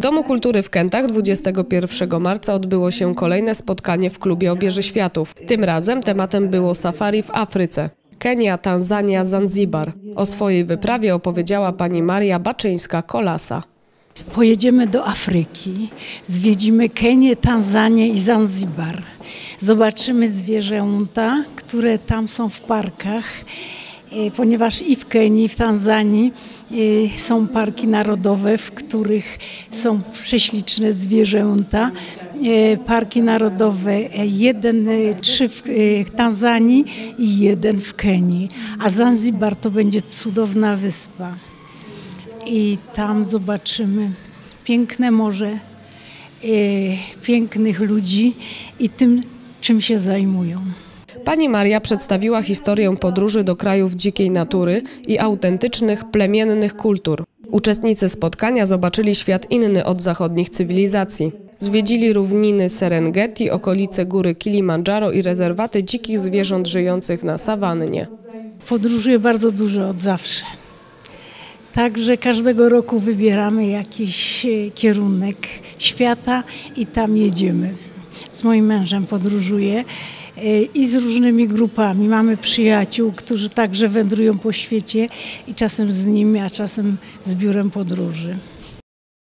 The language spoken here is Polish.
W Domu Kultury w Kętach 21 marca odbyło się kolejne spotkanie w klubie Obieży Światów. Tym razem tematem było safari w Afryce. Kenia, Tanzania, Zanzibar. O swojej wyprawie opowiedziała pani Maria Baczyńska-Kolasa. Pojedziemy do Afryki, zwiedzimy Kenię, Tanzanię i Zanzibar. Zobaczymy zwierzęta, które tam są w parkach, ponieważ i w Kenii, i w Tanzanii są parki narodowe, w których są prześliczne zwierzęta. Parki narodowe, trzy w Tanzanii i jeden w Kenii. A Zanzibar to będzie cudowna wyspa. I tam zobaczymy piękne morze, pięknych ludzi i tym, czym się zajmują. Pani Maria przedstawiła historię podróży do krajów dzikiej natury i autentycznych, plemiennych kultur. Uczestnicy spotkania zobaczyli świat inny od zachodnich cywilizacji. Zwiedzili równiny Serengeti, okolice góry Kilimandżaro i rezerwaty dzikich zwierząt żyjących na sawannie. Podróżuję bardzo dużo od zawsze. Także każdego roku wybieramy jakiś kierunek świata i tam jedziemy. Z moim mężem podróżuję i z różnymi grupami. Mamy przyjaciół, którzy także wędrują po świecie i czasem z nimi, a czasem z biurem podróży.